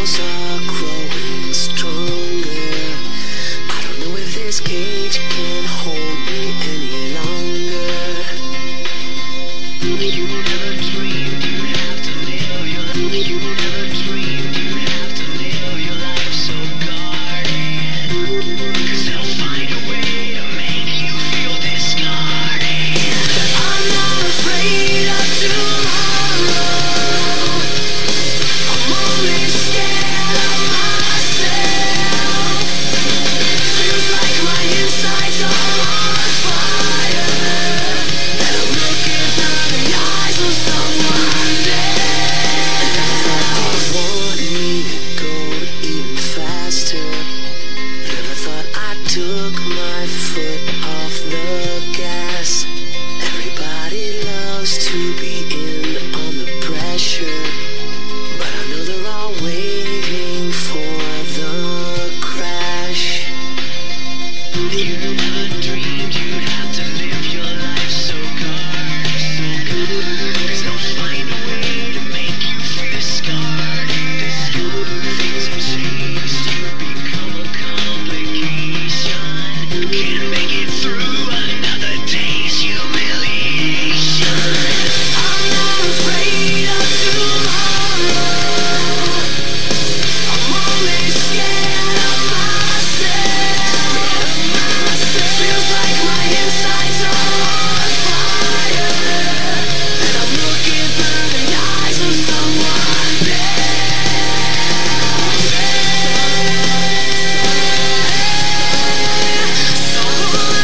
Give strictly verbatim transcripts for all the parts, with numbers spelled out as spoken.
walls are growing stronger. I don't know if this cage can hold me any longer. You never dreamed you'd have to live your life. You never dreamed you'd have to live your life so guarded. 'Cause they'll find a way to make you feel discarded. I'm not afraid of tomorrow. I'm only scared of myself. Feels like my insides are on fire, and I'm looking through the eyes of someone dead. I want me to go even faster. Never thought I took my foot off the gas. Everybody loves to be in on the pressure, but I know they're all waiting for the crash. You never dreamed you'd have to live your life so guarded, so guarded. 'Cause they'll find a way to make you feel discarded. Things have changed, you've become a complication. Can't make it through another day's humiliation. I'm not afraid of tomorrow. I'm only scared of myself. Feels like my insides are on fire, and I'm looking through the eyes of someone dead. Someone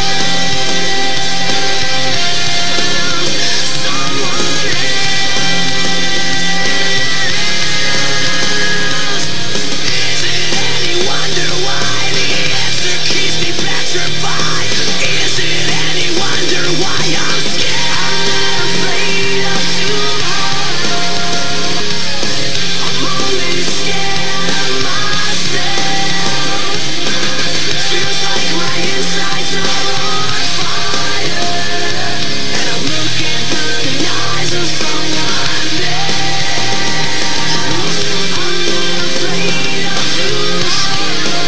Is it any wonder why the answer keeps me petrified? Is it any wonder why I'm scared? I'm not afraid of tomorrow. I'm only scared of myself. Feels like my insides are on fire, and I'm looking through the eyes of someone dead. I'm not afraid of tomorrow.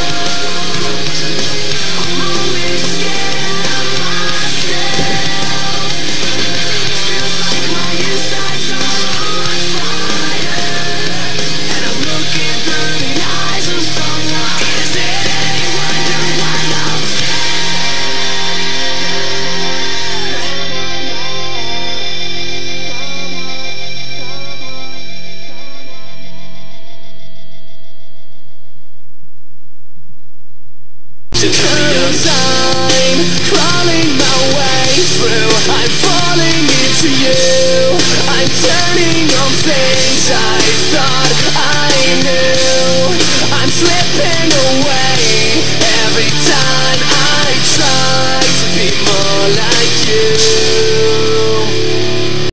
I'm only scared of myself. Feels like my insides are on fire, and I'm looking through the eyes of someone. Is it any wonder why I'm scared?